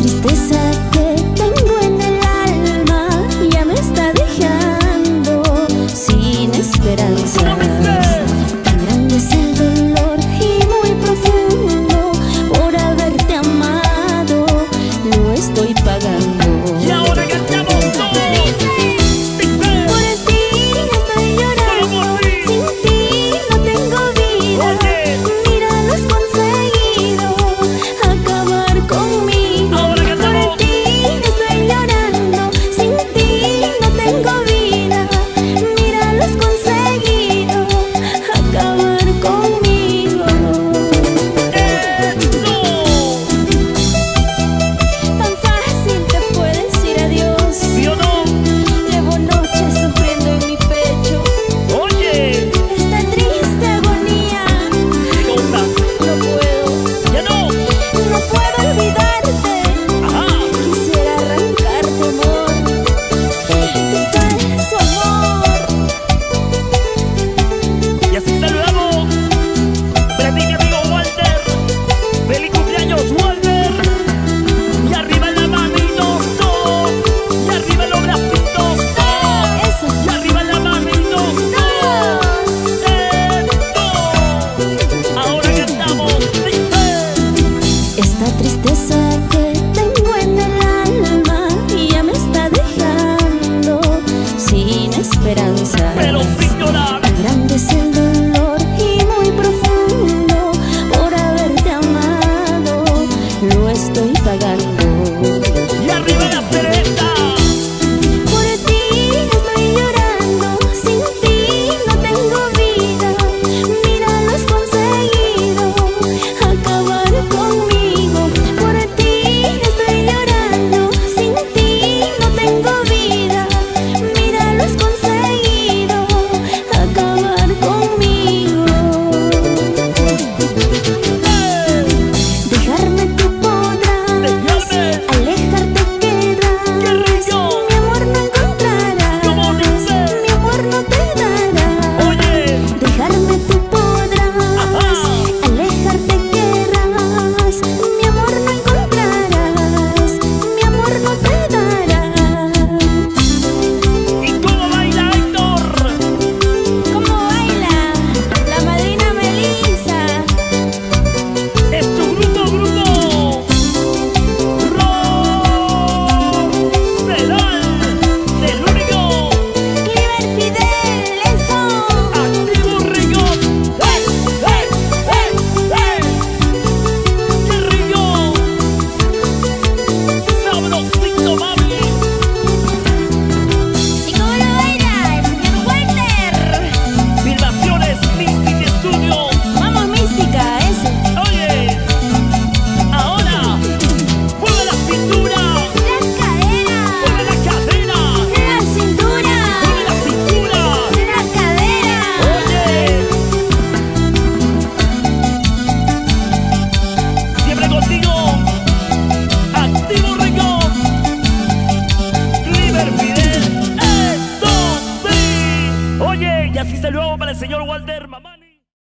tristeza que tengo en el alma ya me está dejando sin esperanza. Tan grande es el dolor y muy profundo por haberte amado, lo estoy pagando. Y ahora cantamos todos. Por ti estoy llorando, sin ti no tengo vida. Oye. Mira, lo has conseguido, acabar conmigo. Ahora cantamos. Por ti estoy llorando, sin ti no tengo vida. Mira, lo has conseguido, acabar conmigo. Tan fácil te puede decir adiós. ¿Sí o no? Llevo noches sufriendo en mi pecho Oye, esta triste agonía. ¿qué cosa? No puedo, Ya no. no puedo olvidarte. Ajá. Quisiera arrancarte, amor, tu falso amor. Y así saludamos para ti, mi amigo Walter. ¡Feliz cumpleaños, Walter! Y arriba la manitos todos. Y arriba los bracitos todos. Eso. Y arriba la manitos todos. Ahora cantamos. Esta tristeza que tengo en el alma ya me está dejando sin esperanza. Pero sin llorar. Tan grande es el dolor y muy profundo por haberte amado, lo estoy pagando. Y arriba la cereza. Por ti estoy llorando, sin ti no tengo vida. Mira, lo has conseguido, acabar conmigo. Por ti estoy llorando, sin ti no tengo vida. Mira, lo has conseguido, acabar conmigo. Dejarme tú podrás, Dejarme. alejarte querrás. ¡Qué rico! Mi amor no encontrarás, ¿Cómo dice? mi amor no te dará. Oye, Dejarme tú podrás, Ajá. alejarte querrás. Mi amor no encontrarás, mi amor no te dará. ¿y cómo baila Héctor? ¿Cómo baila la madrina Melissa? Es tu grupo. Rosedal, del único Cliver Fidel, eso. Activo Rigor. ¡Hey! ¡Qué rico! Sabrosito, mami. ¿Y cómo lo baila el señor Walter? Filmaciones Mystic Studios. Vamos, mística, ese. Oye, ahora mueve la cintura, La cadera, mueve la cadera, la cintura, mueve la cintura. la cadera. Oye, siempre contigo, Activo Rigor, Cliver Fidel, esto sí. Oye, y así saludamos para el señor Walter.